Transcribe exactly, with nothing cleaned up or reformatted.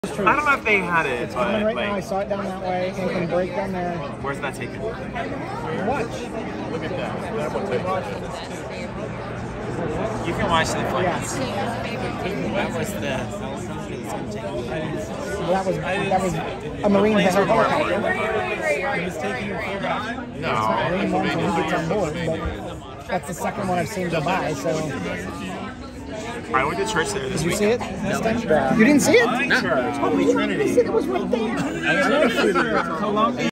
I don't know if they had it. It's coming right like, now. I saw it down that way. It can break down there. Where's that taken? Watch. Look at that. That will take You can watch the flight. Yes. That was the helicopter that's going to take you. Well, that was that was a Marine vessel helicopter. He was taking your full back. No. It's not Marine one until he gets on board, but that's the second one I've seen go by. So. I went to church there this Did you week. see it? This time? You didn't see it? No. Oh, you know, it was right there.